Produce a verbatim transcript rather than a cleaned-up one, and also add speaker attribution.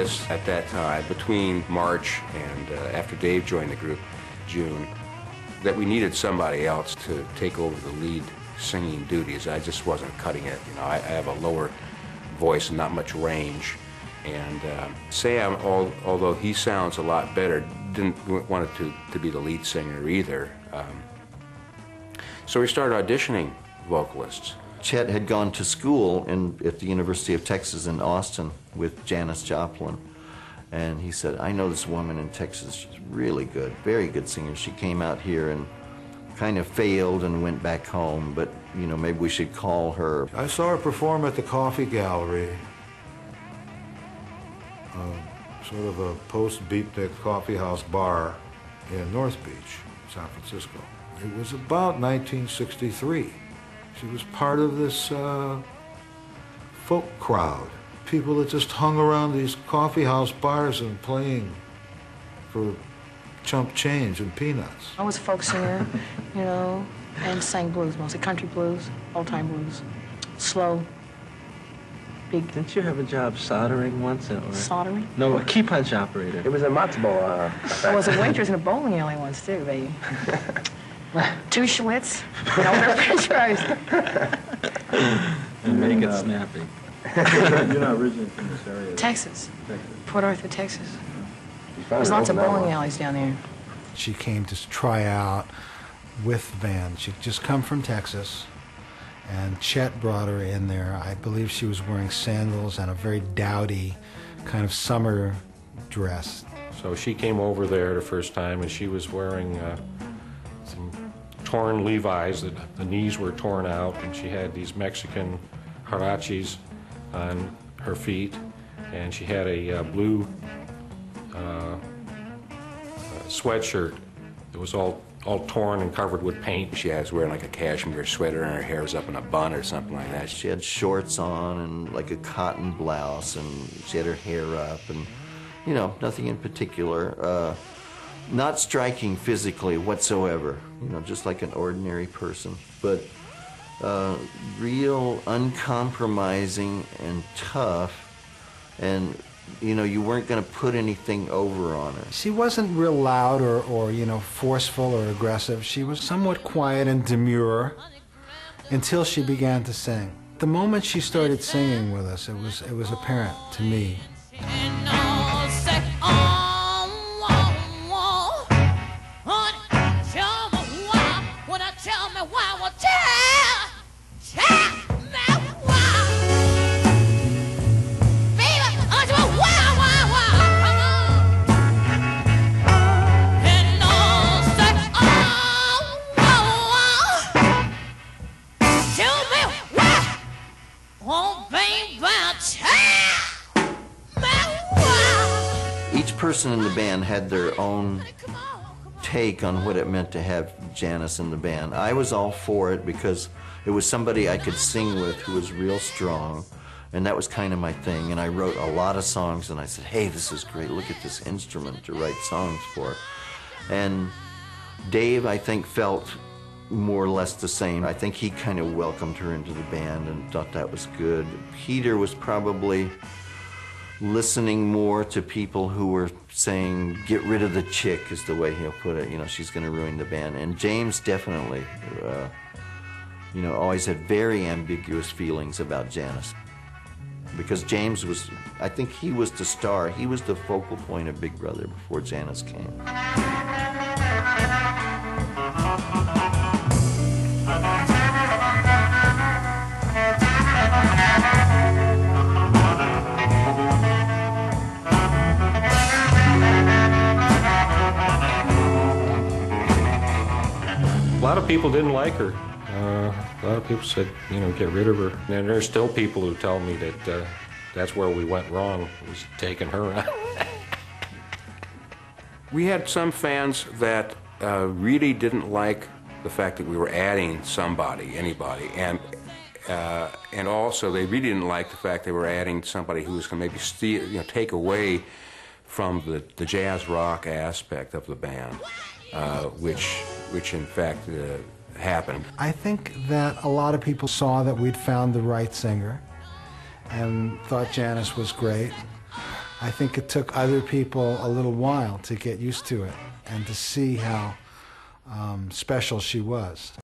Speaker 1: noticed at that time, between March and uh, after Dave joined the group, June, that we needed somebody else to take over the lead singing duties. I just wasn't cutting it. You know, I, I have a lower voice and not much range. And uh, Sam, al although he sounds a lot better, didn't want it to, to be the lead singer either. Um, so we started auditioning vocalists.
Speaker 2: Chet had gone to school in, at the University of Texas in Austin with Janis Joplin. And he said, I know this woman in Texas, she's really good, very good singer. She came out here and kind of failed and went back home, but, you know, maybe we should call her.
Speaker 3: I saw her perform at the Coffee Gallery, uh, sort of a post-beatnik coffee house bar in North Beach, San Francisco. It was about nineteen sixty-three. She was part of this uh, folk crowd. People that just hung around these coffee house bars and playing for chump change and peanuts.
Speaker 4: I was a folk singer, you know, and sang blues, mostly country blues, old-time blues. Slow, big.
Speaker 5: Didn't you have a job soldering once? Or?
Speaker 4: Soldering?
Speaker 5: No, a key punch operator.
Speaker 6: It was a matzo ball. Uh,
Speaker 4: I was a waitress in a bowling alley once, too, baby. Two Schlitz, and over French fries.
Speaker 5: And make it snappy.
Speaker 6: You're not originally from this area.
Speaker 4: Texas.
Speaker 6: Texas.
Speaker 4: Port Arthur, Texas. There's lots of bowling alleys down there.
Speaker 7: She came to try out with the band. She'd just come from Texas, and Chet brought her in there. I believe she was wearing sandals and a very dowdy kind of summer dress.
Speaker 8: So she came over there the first time, and she was wearing uh, some torn Levi's. The, the knees were torn out, and she had these Mexican huaraches on her feet, and she had a uh, blue uh, uh, sweatshirt that was all all torn and covered with paint.
Speaker 1: She was wearing like a cashmere sweater and her hair was up in a bun or something like that.
Speaker 2: She had shorts on and like a cotton blouse, and she had her hair up, and, you know, nothing in particular. Uh, not striking physically whatsoever, you know, just like an ordinary person. But uh, real uncompromising and tough, and, you know, you weren't going to put anything over on her.
Speaker 7: She wasn't real loud or, or, you know, forceful or aggressive. She was somewhat quiet and demure until she began to sing. The moment she started singing with us, it was, it was apparent to me.
Speaker 2: Each person in the band had their own take on what it meant to have Janis in the band. I was all for it because it was somebody I could sing with who was real strong, and that was kind of my thing. And I wrote a lot of songs, and I said, hey, this is great, look at this instrument to write songs for. And Dave, I think, felt more or less the same. I think he kind of welcomed her into the band and thought that was good. Peter was probably listening more to people who were saying, get rid of the chick, is the way he'll put it. You know, she's going to ruin the band. And James definitely, uh, you know, always had very ambiguous feelings about Janis. Because James was, I think he was the star. He was the focal point of Big Brother before Janis came.
Speaker 8: A lot of people didn't like her. Uh, a lot of people said, you know, get rid of her. And there's still people who tell me that uh, that's where we went wrong, was taking her out.
Speaker 1: We had some fans that uh, really didn't like the fact that we were adding somebody, anybody, and uh, and also they really didn't like the fact they were adding somebody who was going to maybe steal, you know, take away from the, the jazz rock aspect of the band, uh, which which in fact uh, happened.
Speaker 7: I think that a lot of people saw that we'd found the right singer and thought Janis was great. I think it took other people a little while to get used to it and to see how um, special she was.